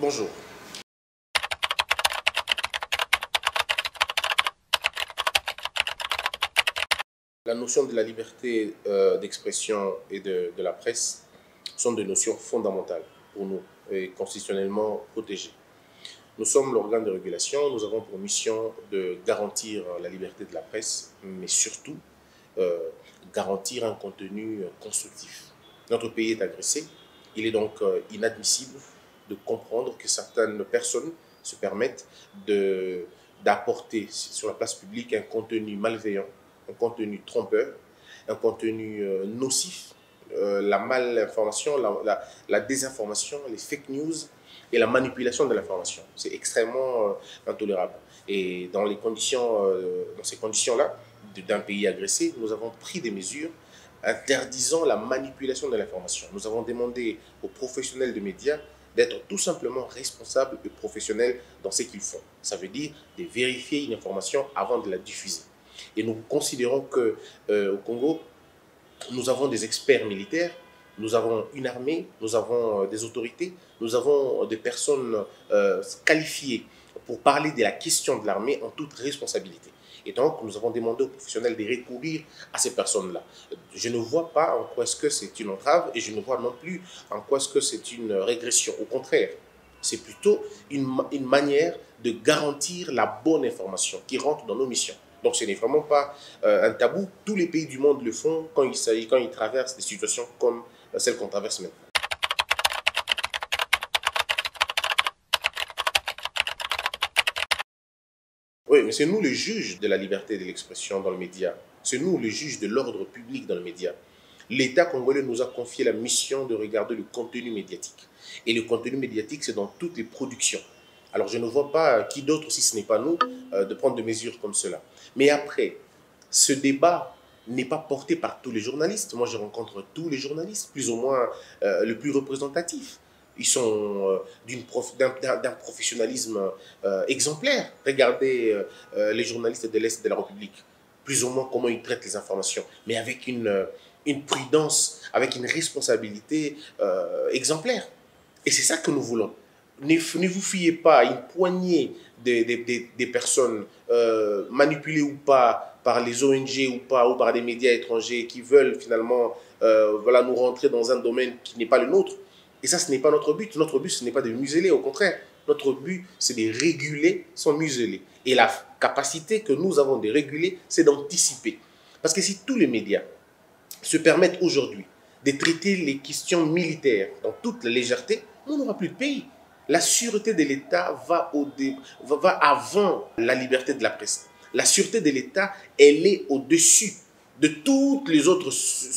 Bonjour. La notion de la liberté d'expression et de la presse sont des notions fondamentales pour nous et constitutionnellement protégées. Nous sommes l'organe de régulation, nous avons pour mission de garantir la liberté de la presse, mais surtout euh, garantir un contenu constructif. Notre pays est agressé, il est donc inadmissible de comprendre que certaines personnes se permettent d'apporter sur la place publique un contenu malveillant, un contenu trompeur, un contenu nocif, la malinformation, la désinformation, les fake news et la manipulation de l'information. C'est extrêmement intolérable. Et dans ces conditions-là, d'un pays agressé, nous avons pris des mesures interdisant la manipulation de l'information. Nous avons demandé aux professionnels de médias d'être tout simplement responsables et professionnels dans ce qu'ils font. Ça veut dire de vérifier une information avant de la diffuser. Et nous considérons qu'au Congo, nous avons des experts militaires, nous avons une armée, nous avons des autorités, nous avons des personnes qualifiées pour parler de la question de l'armée en toute responsabilité. Et donc, nous avons demandé aux professionnels de recourir à ces personnes-là. Je ne vois pas en quoi est-ce que c'est une entrave et je ne vois non plus en quoi est-ce que c'est une régression. Au contraire, c'est plutôt une manière de garantir la bonne information qui rentre dans nos missions. Donc, ce n'est vraiment pas un tabou. Tous les pays du monde le font quand ils traversent des situations comme celle qu'on traverse maintenant. Oui, mais c'est nous le juge de la liberté de l'expression dans le média. C'est nous le juge de l'ordre public dans le média. L'État congolais nous a confié la mission de regarder le contenu médiatique. Et le contenu médiatique, c'est dans toutes les productions. Alors je ne vois pas qui d'autre, si ce n'est pas nous, de prendre des mesures comme cela. Mais après, ce débat n'est pas porté par tous les journalistes. Moi, je rencontre tous les journalistes, plus ou moins le plus représentatif. Ils sont d'un professionnalisme exemplaire. Regardez les journalistes de l'Est de la République, plus ou moins comment ils traitent les informations, mais avec une prudence, avec une responsabilité exemplaire. Et c'est ça que nous voulons. Ne vous fiez pas à une poignée des personnes manipulées ou pas par les ONG ou pas, ou par des médias étrangers qui veulent finalement voilà, nous rentrer dans un domaine qui n'est pas le nôtre. Et ça, ce n'est pas notre but. Notre but, ce n'est pas de museler, au contraire. Notre but, c'est de réguler sans museler. Et la capacité que nous avons de réguler, c'est d'anticiper. Parce que si tous les médias se permettent aujourd'hui de traiter les questions militaires dans toute la légèreté, on n'aura plus de pays. La sûreté de l'État va avant la liberté de la presse. La sûreté de l'État, elle est au-dessus de toutes les autres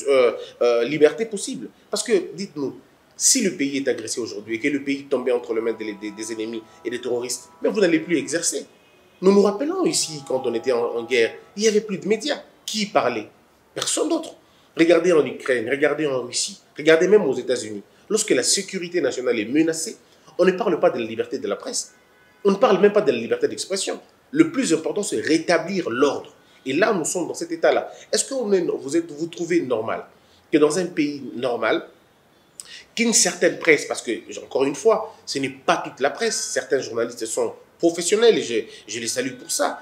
libertés possibles. Parce que, dites-nous, si le pays est agressé aujourd'hui et que le pays est tombé entre les mains des ennemis et des terroristes, mais vous n'allez plus exercer. Nous nous rappelons ici, quand on était en guerre, il n'y avait plus de médias. Qui parlait? Personne d'autre. Regardez en Ukraine, regardez en Russie, regardez même aux États-Unis. Lorsque la sécurité nationale est menacée, on ne parle pas de la liberté de la presse. On ne parle même pas de la liberté d'expression. Le plus important, c'est rétablir l'ordre. Et là, nous sommes dans cet état-là. Est-ce que vous trouvez normal que dans un pays normal, qu'une certaine presse, parce que, encore une fois, ce n'est pas toute la presse, certains journalistes sont professionnels et je les salue pour ça,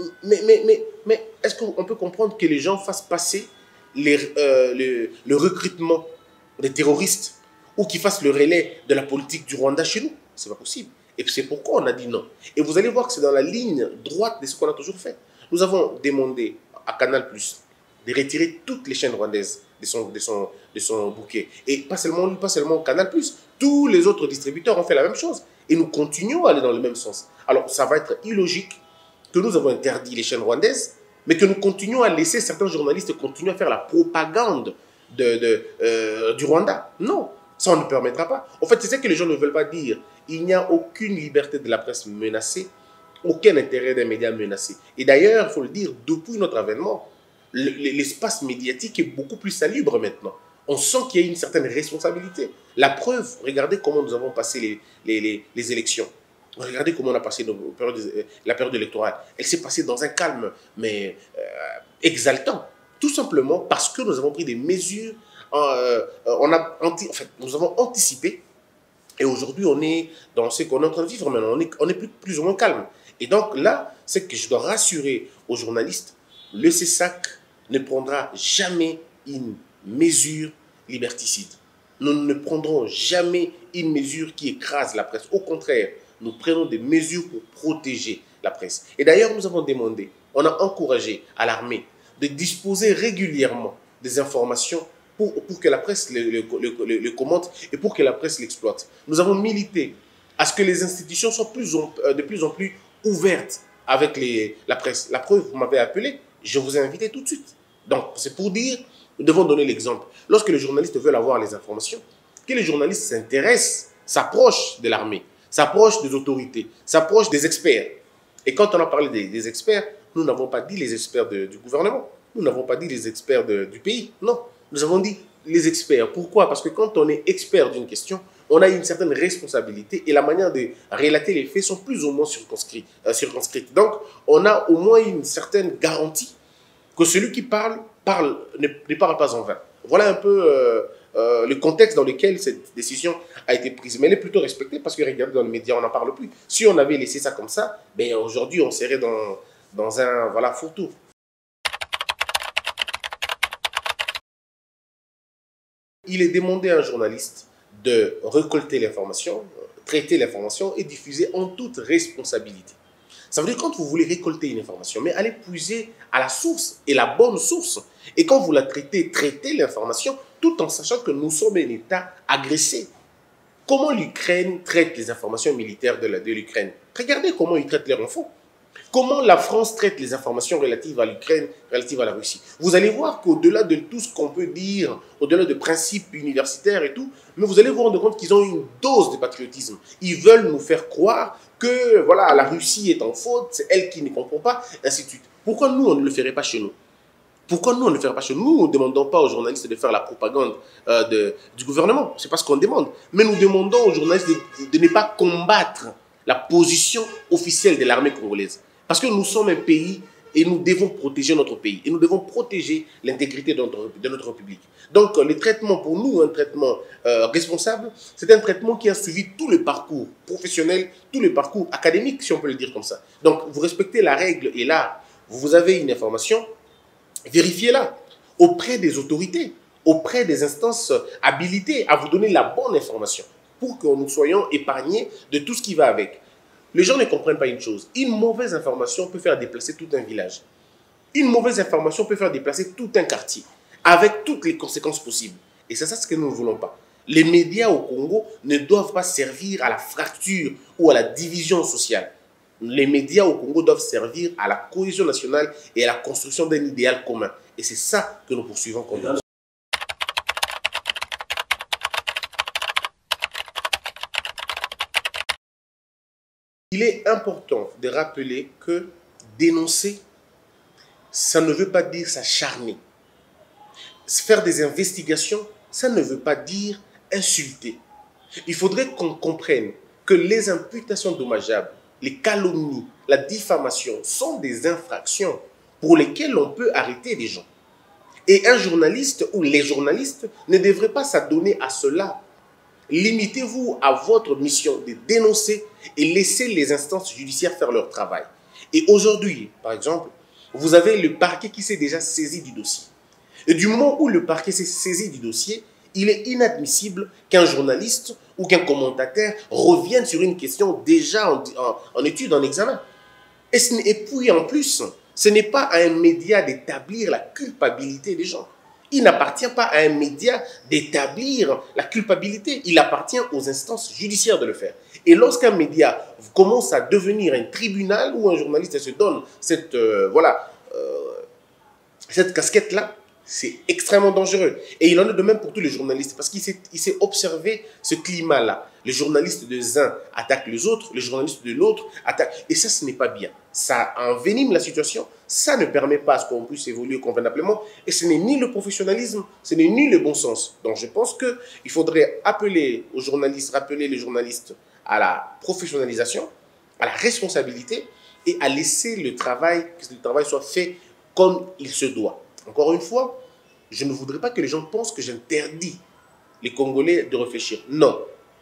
mais est-ce qu'on peut comprendre que les gens fassent passer le recrutement des terroristes ou qu'ils fassent le relais de la politique du Rwanda chez nous? C'est pas possible. Et c'est pourquoi on a dit non. Et vous allez voir que c'est dans la ligne droite de ce qu'on a toujours fait. Nous avons demandé à Canal+ de retirer toutes les chaînes rwandaises de son bouquet. Et pas seulement Canal+, tous les autres distributeurs ont fait la même chose. Et nous continuons à aller dans le même sens. Alors, ça va être illogique que nous avons interdit les chaînes rwandaises, mais que nous continuons à laisser certains journalistes continuer à faire la propagande du Rwanda. Non, ça on ne permettra pas. En fait, c'est ça que les gens ne veulent pas dire. Il n'y a aucune liberté de la presse menacée, aucun intérêt des médias menacé. Et d'ailleurs, il faut le dire, depuis notre avènement, l'espace médiatique est beaucoup plus salubre maintenant. On sent qu'il y a une certaine responsabilité. La preuve, regardez comment nous avons passé les élections. Regardez comment on a passé la période électorale. Elle s'est passée dans un calme, mais exaltant. Tout simplement parce que nous avons pris des mesures, nous avons anticipé Et aujourd'hui, on est dans ce qu'on est en train de vivre maintenant. On est plus ou moins calme. Et donc là, c'est que je dois rassurer aux journalistes, le CESAC ne prendra jamais une mesure liberticide. Nous ne prendrons jamais une mesure qui écrase la presse. Au contraire, nous prenons des mesures pour protéger la presse. Et d'ailleurs, nous avons demandé, on a encouragé à l'armée de disposer régulièrement des informations pour que la presse le commente et pour que la presse l'exploite. Nous avons milité à ce que les institutions soient de plus en plus ouvertes avec la presse. La preuve, vous m'avez appelé, je vous ai invité tout de suite. Donc, c'est pour dire, nous devons donner l'exemple. Lorsque les journalistes veulent avoir les informations, que les journalistes s'intéressent, s'approchent de l'armée, s'approchent des autorités, s'approchent des experts. Et quand on a parlé des experts, nous n'avons pas dit les experts du gouvernement, nous n'avons pas dit les experts du pays, non. Nous avons dit les experts. Pourquoi? Parce que quand on est expert d'une question, on a une certaine responsabilité et la manière de relater les faits sont plus ou moins circonscrites. Donc, on a au moins une certaine garantie que celui qui ne parle pas en vain. Voilà un peu le contexte dans lequel cette décision a été prise. Mais elle est plutôt respectée parce que, regardez, dans les médias, on n'en parle plus. Si on avait laissé ça comme ça, ben, aujourd'hui, on serait dans un fourre-tout. Il est demandé à un journaliste de récolter l'information, traiter l'information et diffuser en toute responsabilité. Ça veut dire quand vous voulez récolter une information, mais allez puiser à la source et la bonne source. Et quand vous la traitez l'information tout en sachant que nous sommes un État agressé. Comment l'Ukraine traite les informations militaires de l'Ukraine? Regardez comment ils traitent leurs infos. Comment la France traite les informations relatives à l'Ukraine, relatives à la Russie. Vous allez voir qu'au-delà de tout ce qu'on peut dire, au-delà de principes universitaires et tout, mais vous allez vous rendre compte qu'ils ont une dose de patriotisme. Ils veulent nous faire croire que voilà, la Russie est en faute, c'est elle qui ne comprend pas, ainsi de suite. Pourquoi nous, on ne le ferait pas chez nous? Pourquoi nous, on ne le ferait pas chez nous? Nous ne demandons pas aux journalistes de faire la propagande du gouvernement. Ce n'est pas ce qu'on demande. Mais nous demandons aux journalistes de ne pas combattre la position officielle de l'armée congolaise. Parce que nous sommes un pays et nous devons protéger notre pays. Et nous devons protéger l'intégrité de notre République. Donc, le traitement pour nous, un traitement responsable, c'est un traitement qui a suivi tout le parcours professionnel, tout le parcours académique, si on peut le dire comme ça. Donc, vous respectez la règle et là, vous avez une information, vérifiez-la auprès des autorités, auprès des instances habilitées à vous donner la bonne information pour que nous soyons épargnés de tout ce qui va avec. Les gens ne comprennent pas une chose. Une mauvaise information peut faire déplacer tout un village. Une mauvaise information peut faire déplacer tout un quartier, avec toutes les conséquences possibles. Et c'est ça ce que nous ne voulons pas. Les médias au Congo ne doivent pas servir à la fracture ou à la division sociale. Les médias au Congo doivent servir à la cohésion nationale et à la construction d'un idéal commun. Et c'est ça que nous poursuivons comme nous. Il est important de rappeler que dénoncer, ça ne veut pas dire s'acharner. Faire des investigations, ça ne veut pas dire insulter. Il faudrait qu'on comprenne que les imputations dommageables, les calomnies, la diffamation sont des infractions pour lesquelles on peut arrêter des gens. Et un journaliste ou les journalistes ne devraient pas s'adonner à cela. Limitez-vous à votre mission de dénoncer et laissez les instances judiciaires faire leur travail. Et aujourd'hui, par exemple, vous avez le parquet qui s'est déjà saisi du dossier. Et du moment où le parquet s'est saisi du dossier, il est inadmissible qu'un journaliste ou qu'un commentateur revienne sur une question déjà en étude, en examen. Et puis en plus, ce n'est pas à un média d'établir la culpabilité des gens. Il n'appartient pas à un média d'établir la culpabilité. Il appartient aux instances judiciaires de le faire. Et lorsqu'un média commence à devenir un tribunal où un journaliste se donne cette casquette-là, c'est extrêmement dangereux. Et il en est de même pour tous les journalistes, parce qu'il s'est observé ce climat-là. Les journalistes des uns attaquent les autres, les journalistes de l'autre attaquent. Et ça, ce n'est pas bien. Ça envenime la situation, ça ne permet pas à ce qu'on puisse évoluer convenablement, et ce n'est ni le professionnalisme, ce n'est ni le bon sens. Donc je pense qu'il faudrait rappeler les journalistes à la professionnalisation, à la responsabilité, et à laisser que le travail soit fait comme il se doit. Encore une fois, je ne voudrais pas que les gens pensent que j'interdis les Congolais de réfléchir. Non.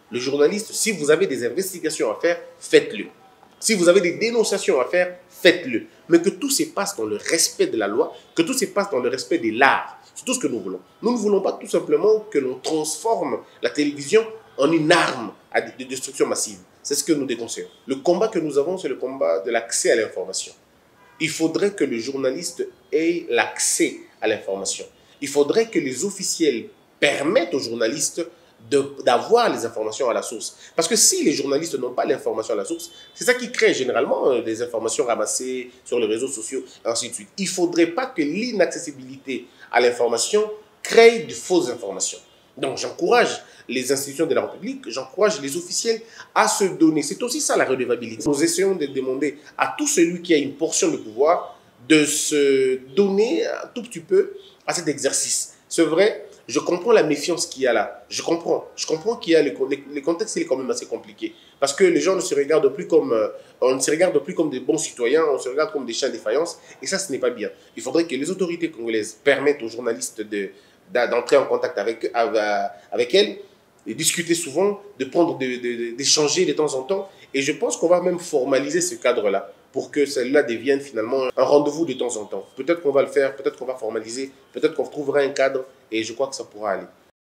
Le journaliste, si vous avez des investigations à faire, faites-le. Si vous avez des dénonciations à faire, faites-le. Mais que tout se passe dans le respect de la loi, que tout se passe dans le respect de l'art. C'est tout ce que nous voulons. Nous ne voulons pas tout simplement que l'on transforme la télévision en une arme de destruction massive. C'est ce que nous déconseillons. Le combat que nous avons, c'est le combat de l'accès à l'information. Il faudrait que le journaliste ait l'accès à l'information. Il faudrait que les officiels permettent aux journalistes d'avoir les informations à la source. Parce que si les journalistes n'ont pas l'information à la source, c'est ça qui crée généralement des informations ramassées sur les réseaux sociaux, et ainsi de suite. Il ne faudrait pas que l'inaccessibilité à l'information crée de fausses informations. Donc j'encourage les institutions de la République, j'encourage les officiels à se donner. C'est aussi ça la redevabilité. Nous essayons de demander à tout celui qui a une portion de pouvoir de se donner un tout petit peu à cet exercice. C'est vrai, je comprends la méfiance qu'il y a là. Je comprends qu'il y a le contexte, il est quand même assez compliqué. Parce que les gens ne se regardent plus comme, on ne se regarde plus comme des bons citoyens, on se regarde comme des chiens de défaillance. Et ça, ce n'est pas bien. Il faudrait que les autorités congolaises permettent aux journalistes d'entrer en contact avec elles, et discuter souvent, d'échanger de temps en temps. Et je pense qu'on va même formaliser ce cadre-là pour que celle-là devienne finalement un rendez-vous de temps en temps. Peut-être qu'on va le faire, peut-être qu'on va formaliser, peut-être qu'on trouvera un cadre et je crois que ça pourra aller.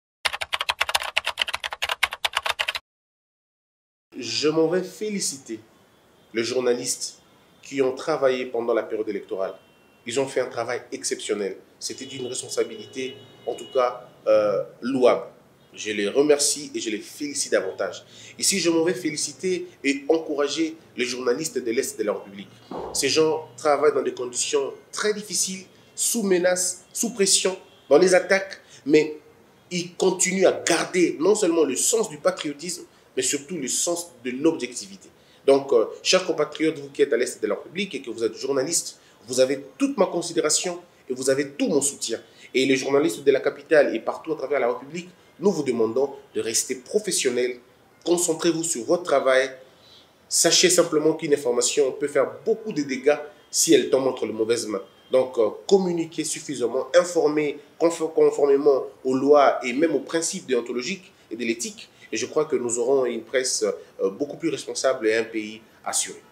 Je m'en vais féliciter les journalistes qui ont travaillé pendant la période électorale. Ils ont fait un travail exceptionnel. C'était d'une responsabilité, en tout cas, louable. Je les remercie et je les félicite davantage. Ici, je m'en vais féliciter et encourager les journalistes de l'Est de la République. Ces gens travaillent dans des conditions très difficiles, sous menace, sous pression, dans les attaques, mais ils continuent à garder non seulement le sens du patriotisme, mais surtout le sens de l'objectivité. Donc, chers compatriotes, vous qui êtes à l'Est de la République et que vous êtes journalistes, vous avez toute ma considération et vous avez tout mon soutien. Et les journalistes de la capitale et partout à travers la République, nous vous demandons de rester professionnels, concentrez-vous sur votre travail, sachez simplement qu'une information peut faire beaucoup de dégâts si elle tombe entre les mauvaises mains. Donc, communiquez suffisamment, informez conformément aux lois et même aux principes déontologiques et de l'éthique. Et je crois que nous aurons une presse beaucoup plus responsable et un pays assuré.